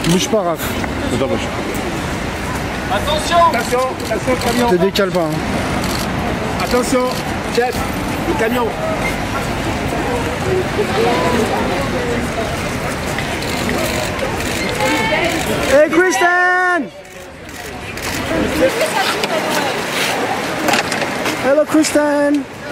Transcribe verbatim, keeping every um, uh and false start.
Bouge pas, Raph. Attends, bouge. Attention. Attention, attention, le camion. Te décale pas. Hein. Attention, chef, le camion. Hey Kristen! Hello Kristen!